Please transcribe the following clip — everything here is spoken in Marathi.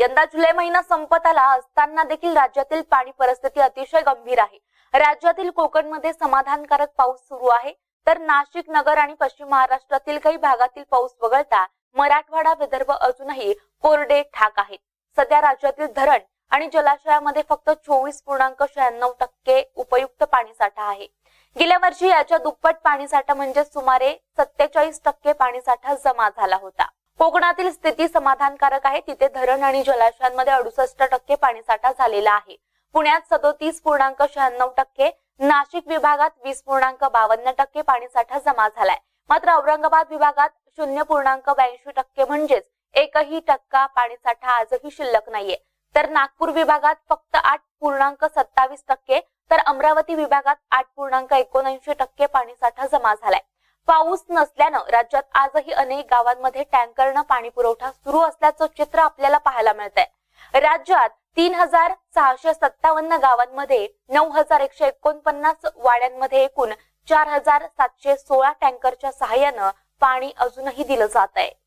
यंदा जुलै महिना संपत आला असताना देखील राज्यातील पाणी परिस्थिती अतिशय गंभीर आहे। राज्यातील कोकणमध्ये समाधानकारक पाऊस सुरू आहे, तर नाशिक, नगर आणि पश्चिम महाराष्ट्रातील काही भागातील पाऊस वगळता मराठवाडा, विदर्भ अजूनही कोरडे ठाक आहेत। सध्या राज्यातील धरण आणि जलाशयामध्ये फक्त 24.96% उपयुक्त पाणीसाठा आहे। गेल्या वर्षी याच्या दुप्पट पाणीसाठा म्हणजे सुमारे 47% पाणीसाठा जमा झाला होता। कोकणातील स्थिती समाधानकारक आहे, तिथे धरण आणि जलाशयांमध्ये 68% पाणीसाठा झालेला आहे। पुण्यात 37.96%, नाशिक विभागात 20.52% पाणीसाठा जमा झालाय। मात्र औरंगाबाद विभागात 0.82% म्हणजेच 1% पाणीसाठा आजही शिल्लक नाहीये। तर नागपूर विभागात फक्त 8.27%, तर अमरावती विभागात 8.79% पाणीसाठा जमा झालाय। पाऊस नसल्यानं राज्यात आजही अनेक गावांमध्ये टँकरनं पाणी पुरवठा सुरू असल्याचं चित्र आपल्याला पाहायला मिळतंय। राज्यात 3657 गावांमध्ये 9149 वाड्यांमध्ये एकूण 4716 टँकरच्या सहाय्यानं पाणी अजूनही दिलं जात आहे।